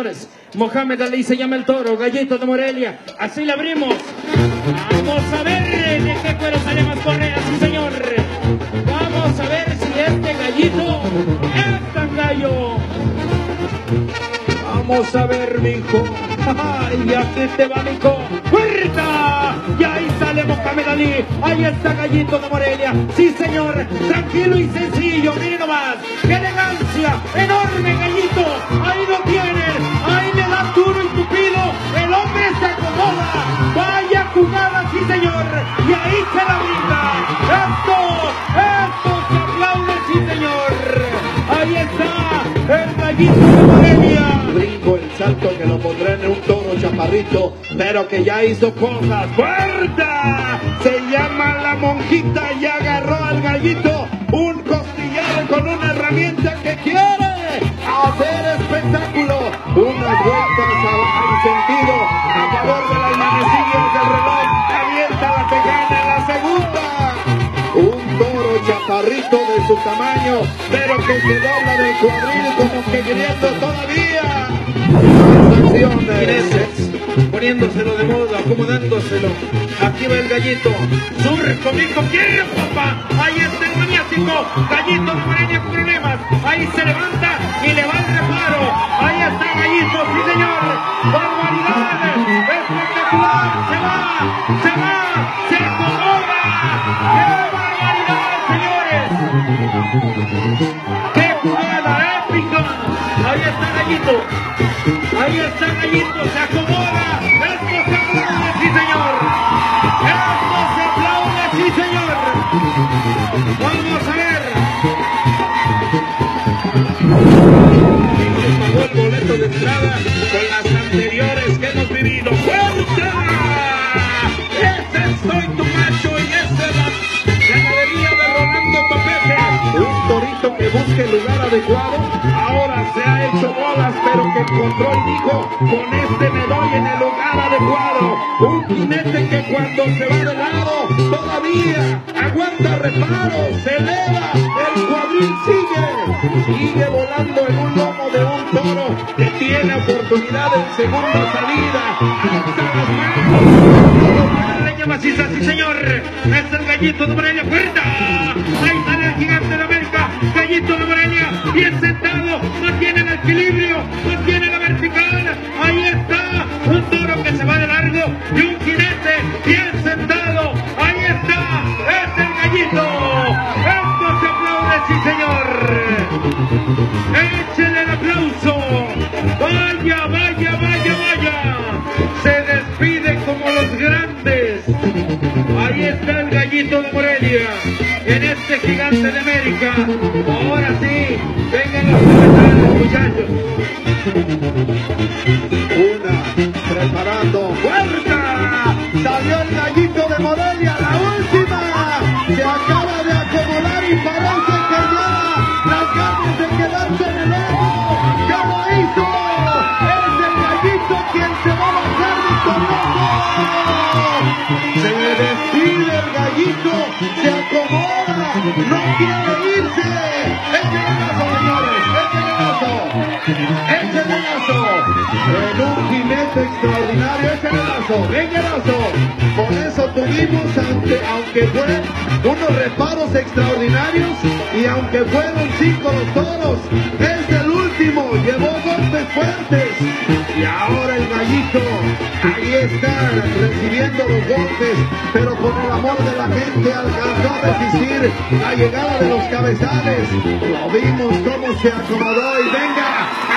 señores. Mohamed Ali se llama el toro, Gallito de Morelia. Así le abrimos. Vamos a ver de qué cuero sale más correa, sí señor. Vamos a ver si este gallito es tan gallo. Vamos a ver, mijo. Ay, aquí te va, mijo. ¡Puerta! Y ahí sale Mohamed Ali. Ahí está Gallito de Morelia. Sí, señor. Tranquilo y sencillo. Miren nomás. ¡Qué elegancia! ¡Enorme Gallito! Ahí lo tienen. Ahí le da duro y tupido. El hombre se acomoda. Vaya jugada, sí, señor. Y ahí se la brinda. Esto se aplaude, sí, señor. Ahí está el Gallito de Morelia. Brinco el salto que lo pondrá en un toro chaparrito, pero que ya hizo cosas. ¡Fuerza! Se llama la monjita y agarró al gallito un costillar con una herramienta que quiere hacer espectáculo. Unas vueltas al sentido a favor de las manecillas del reloj. Avienta la tejana en la segunda. Un toro chaparrito de su tamaño, pero que se dobla del cuadril como que queriendo todavía. Poniéndoselo de modo, acomodándoselo. Aquí va el gallito. Surco, mijo, quiere, papá. Ahí está el maniático. Gallito de Morelia con problemas. Ahí se levanta y le va el reparo. Ahí está Gallito, sí señor. ¡Barbaridad! ¡Espectacular! ¡Se acomoda! ¡Qué barbaridad, señores! ¡Qué jugada épica! Ahí está Gallito. Ahí está Gallito, se acomoda. Esto se aplaude, sí señor. Esto se aplaude, sí señor. Vamos a ver. Y pagó el boleto de entrada con las anteriores que hemos vivido. ¡Fuerza! Ese soy tu macho y esa es la ganadería de Rolando Topete. Un torito que busque el lugar adecuado. Ahora se ha hecho bolas, pero que encontró y dijo, con este me doy en el lugar adecuado. Un jinete que cuando se va de lado, todavía aguanta reparo, se eleva, el cuadril sigue volando en un lomo de un toro que tiene oportunidad en segunda salida. Alza las manos, leña maciza, sí señor. Es el Gallito de Morelia, fuerza. Ahí sale el gigante de América, Gallito de Morelia, bien sentado, mantiene el equilibrio, mantiene la vertical. Ahí está, un toro que se va de largo y un jinete bien sentado. Ahí está, es el Gallito. Esto se aplaude, sí señor. Échele el aplauso. Vaya, vaya, vaya, vaya. Se despide como los grandes. Ahí está el Gallito de Morelia en este gigante de América. Ahora sí, vengan los capitanes, muchachos. Preparando, ¡fuerza! Salió el Gallito de Morelia, la última. Se acaba de acomodar y parece que lleva las ganas de quedarse en el lomo. ¡Ya lo hizo! Es el Gallito quien se va a bajar victorioso. Se despide el Gallito, se acomoda, no quiere irse. ¡Échale lazo, señores! ¡Échale lazo! En un jinete extraordinario, ¡échale lazo! ¡Venga lazo! Por eso tuvimos, aunque fueron unos reparos extraordinarios y aunque fueron 5 los toros, es el último, llevó golpes fuertes y ahora el Gallito, ahí está recibiendo los golpes, pero con el amor de la gente alcanzó a resistir la llegada de los cabezales. Lo vimos cómo se acomodó y venga.